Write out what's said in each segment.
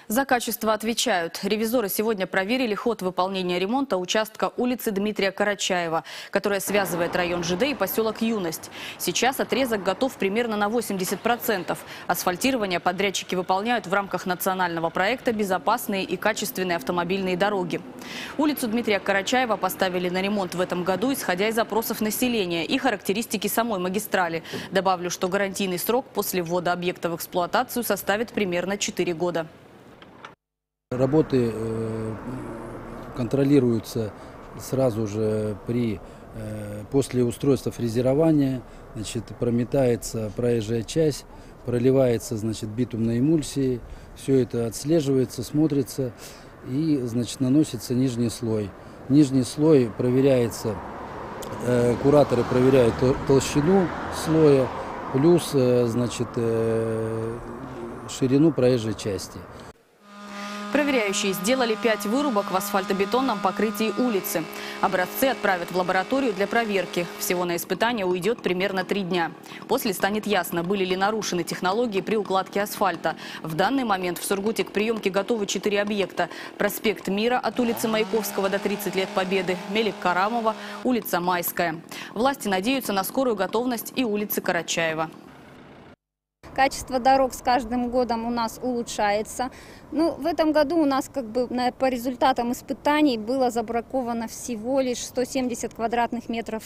За качество отвечают. Ревизоры сегодня проверили ход выполнения ремонта участка улицы Дмитрия Карачаева, которая связывает район ЖД и поселок Юность. Сейчас отрезок готов примерно на 80%. Асфальтирование подрядчики выполняют в рамках национального проекта «Безопасные и качественные автомобильные дороги». Улицу Дмитрия Карачаева поставили на ремонт в этом году, исходя из запросов населения и характеристики самой магистрали. Добавлю, что гарантийный срок после ввода объекта в эксплуатацию составит примерно 4 года. Работы контролируются сразу же после устройства фрезерования. Значит, прометается проезжая часть, проливается, значит, битумной эмульсией. Все это отслеживается, смотрится и, значит, наносится нижний слой. Нижний слой проверяется, кураторы проверяют толщину слоя плюс, значит, ширину проезжей части. Проверяющие сделали 5 вырубок в асфальтобетонном покрытии улицы. Образцы отправят в лабораторию для проверки. Всего на испытание уйдет примерно 3 дня. После станет ясно, были ли нарушены технологии при укладке асфальта. В данный момент в Сургуте к приемке готовы 4 объекта. Проспект Мира от улицы Маяковского до 30 лет Победы, Мелик-Карамова, улица Майская. Власти надеются на скорую готовность и улицы Карачаева. Качество дорог с каждым годом у нас улучшается. Ну, в этом году у нас по результатам испытаний было забраковано всего лишь 170 квадратных метров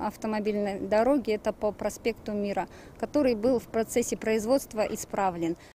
автомобильной дороги. Это по проспекту Мира, который был в процессе производства исправлен.